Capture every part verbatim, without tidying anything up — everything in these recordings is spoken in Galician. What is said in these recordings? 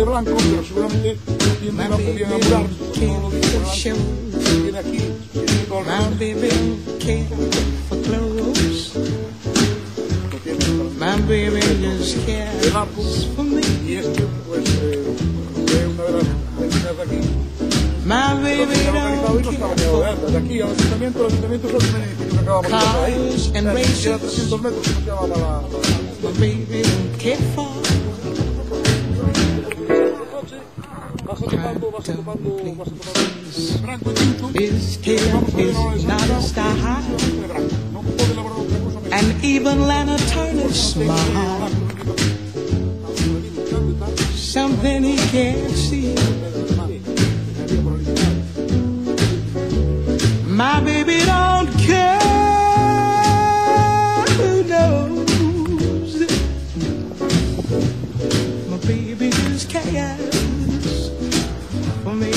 de blanco, pero seguramente tiene una podía enamorar, no lo digo por delante, viene aquí, tiene todo el My baby just cares for me. y este, pues, eh, es una de las vecinas de aquí. My baby don't care de aquí al ayuntamiento, el ayuntamiento es el edificio que acabamos de pasar ahí. O sea, ni siquiera trescientos metros que nos lleva para la... My baby don't care for Vas tomando, vas tomando, vas tomando branco y tinto. his hair is not a star high, No puedo elaborar otra cosa. and even Lana Turner's smile, something he can't see. My baby don't care who knows. My baby just cares for me.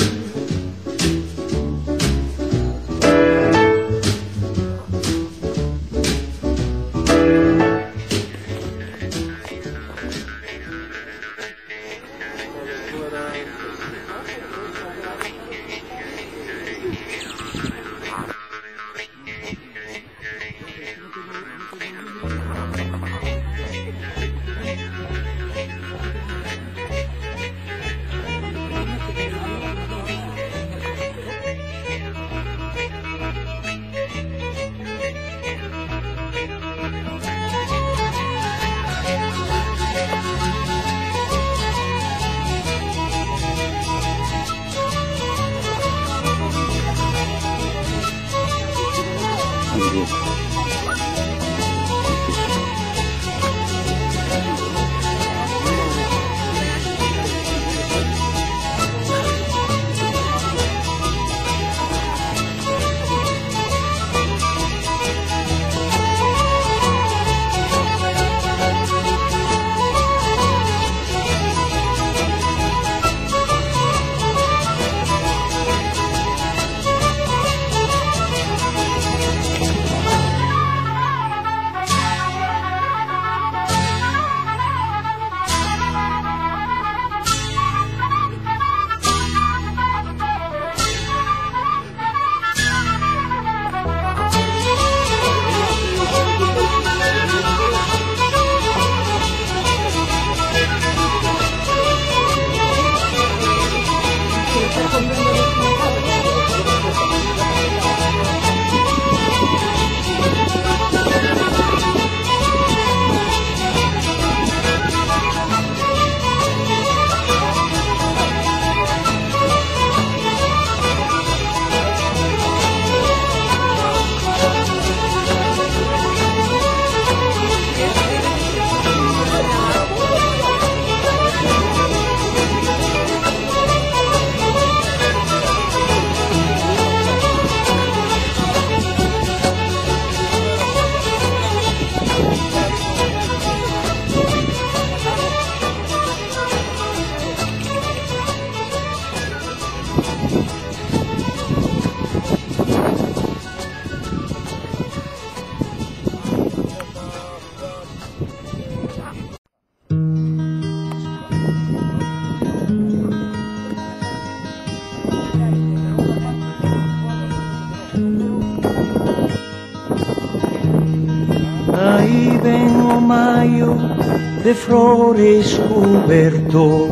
Aí ven o maio de flores cuberto,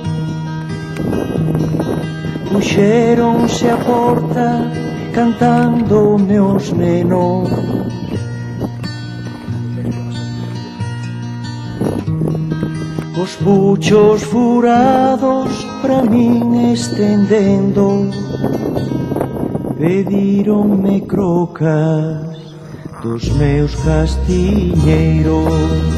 puxéronse a porta cantando meus nenos. Os puchos furados pra min estendendo, pedironme crocas dos meus castiñeiros.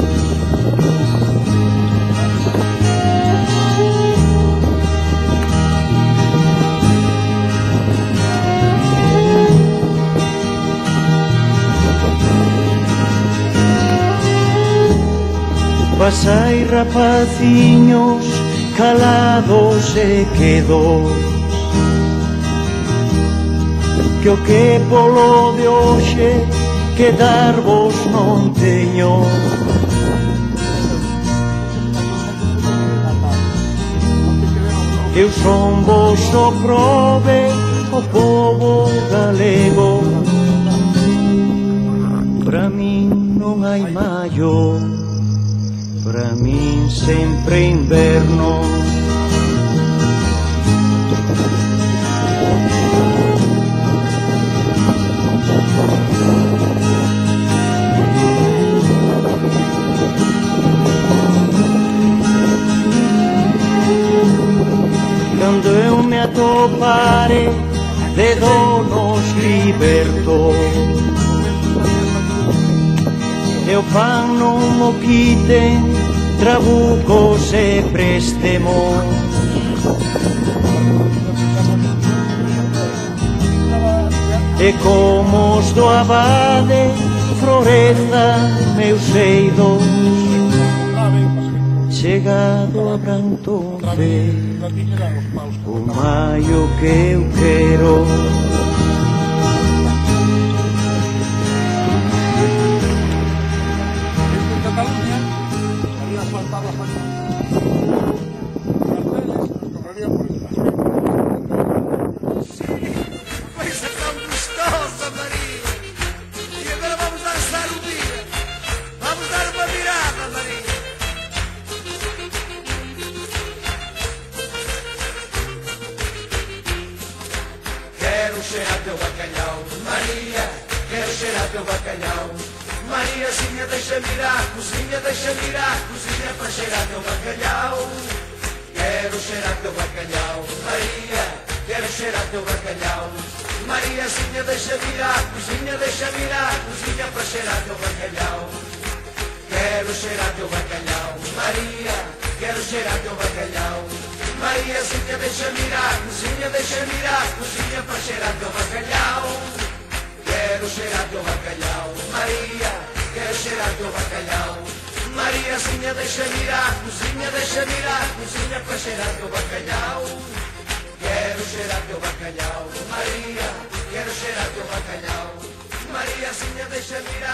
Pasai rapaciños calados e quedos, que o que polo de hoxe quedarvos non teño. Eu son vos o prove o povo galego. Pra min non hai maio, pra min sempre inverno. Cando eu me atopare de donos libertos, e o pan non mo quiten trabucos e préstemos. E como os do abade floreza meus eidos, chegado a Brantonce, o maio que eu quero. Mariazinha, deixa mirar.